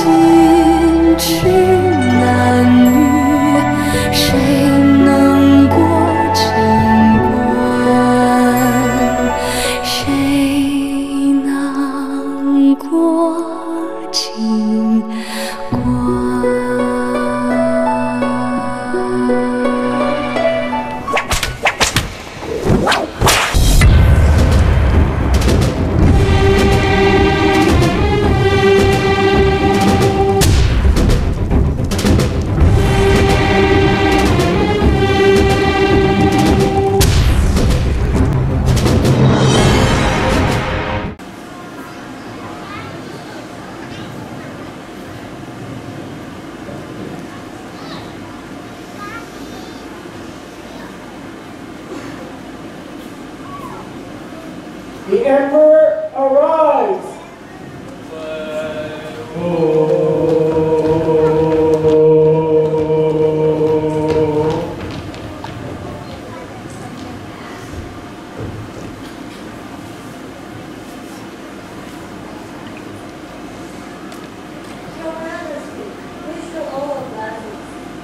君痴男女，谁能过情关？谁能过情关？ The Emperor arrives! Your Majesty, we show all blessings.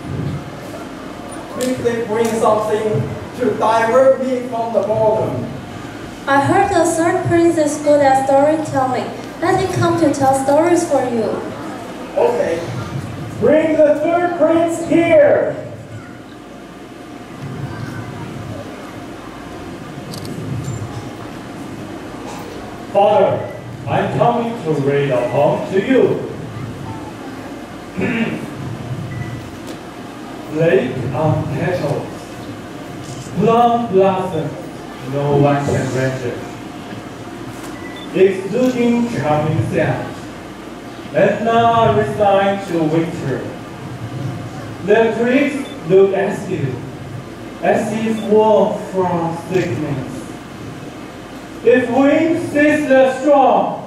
Quickly bring something to divert me from the boredom. I heard the third prince is good at storytelling. Let him come to tell stories for you. Okay. Bring the third prince here! Father, I'm coming to read a poem to you. Lake on petals, plum blossom, no one can render. Exuding charming sound, and now I resign to winter. The trees look at you, as if warm from sickness. If wind cease the storm,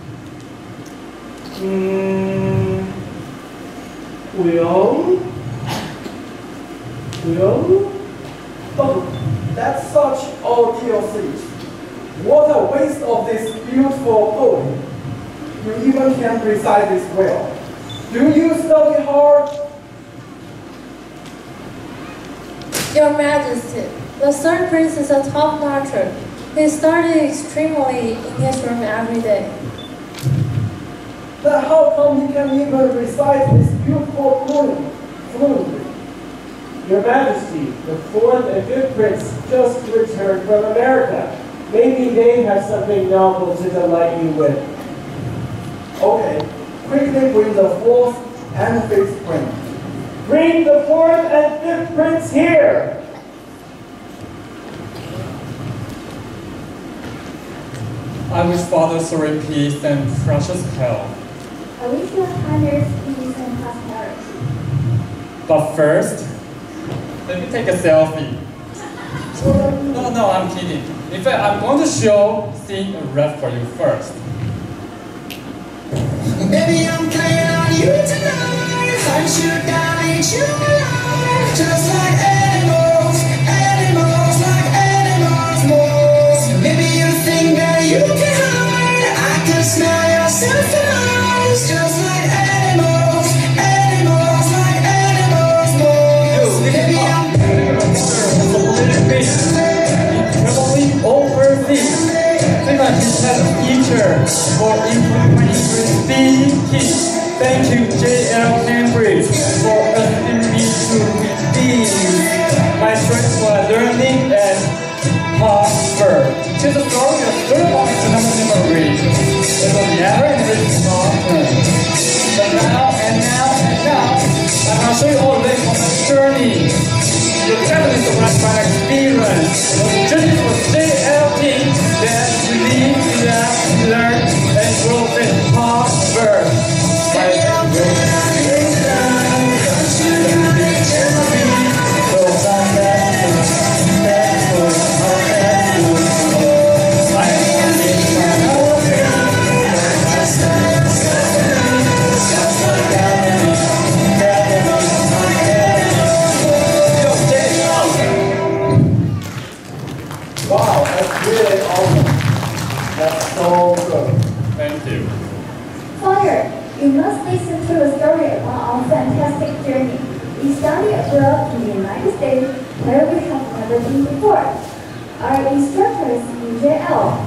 will? Oh, that's such idiocy. What a waste of this beautiful poem. You even can recite this well. Do you study hard? Your Majesty, the third prince is a top-notcher. He studied extremely in his room every day. Then how come he can even recite this beautiful poem fluently? Your Majesty, the fourth and fifth prince just returned from America. Maybe they have something novel to delight you with. Okay, quickly bring the fourth and fifth prince. Bring the fourth and fifth prince here! I wish Father Sorin peace and precious health. I wish your highness peace and prosperity. But first, let me take a selfie. No, I'm kidding. In fact, I'm going to sing a rap for you first. Baby, I'm playing on you tonight. Hunt you down, eat you alive. Just like animals, animals like animals moles. Maybe you think that you can hide. I can smell yourself in eyes. Just like animals, animals like animals moles. Baby, I'm Traveling overseas, think I just had a teacher for improving English speaking. Thank you, J.L. Cambridge, for asking me to read my strengths while learning at Harvard. Here's a story of third of phenomenal memory. It will never enrich long term. But now, I'm going to show you all the way on my journey. The travel is a lifetime experience. The journey was JLT that we live, laugh, learn, and grow in Harvard. must listen to a story about our fantastic journey. We studied abroad in the United States, where we have never been before. Our instructor is UJL,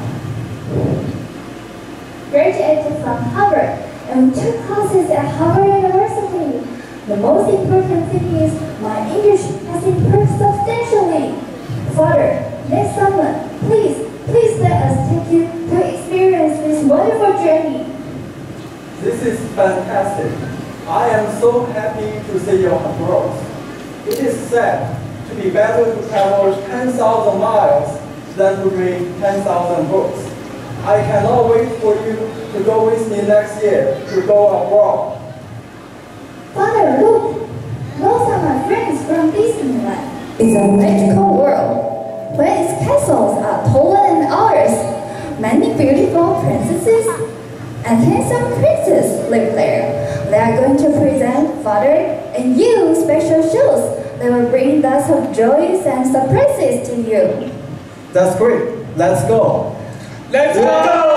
graduated from Harvard, and we took classes at Harvard University. The most important thing is my English has improved substantially. Father, next summer, please let us take you to experience this wonderful journey. This is fantastic. I am so happy to see your growth. It is said to be better to travel 10,000 miles than to read 10,000 books. I cannot wait for you to go with me next year to go abroad. Father, look! Those are my friends from Disneyland. It's a magical world, where its castles are taller than ours. Many beautiful princesses and handsome princes live there. They are going to present Father and you special shows that will bring lots of joys and surprises to you. That's great. Let's go. Let's go!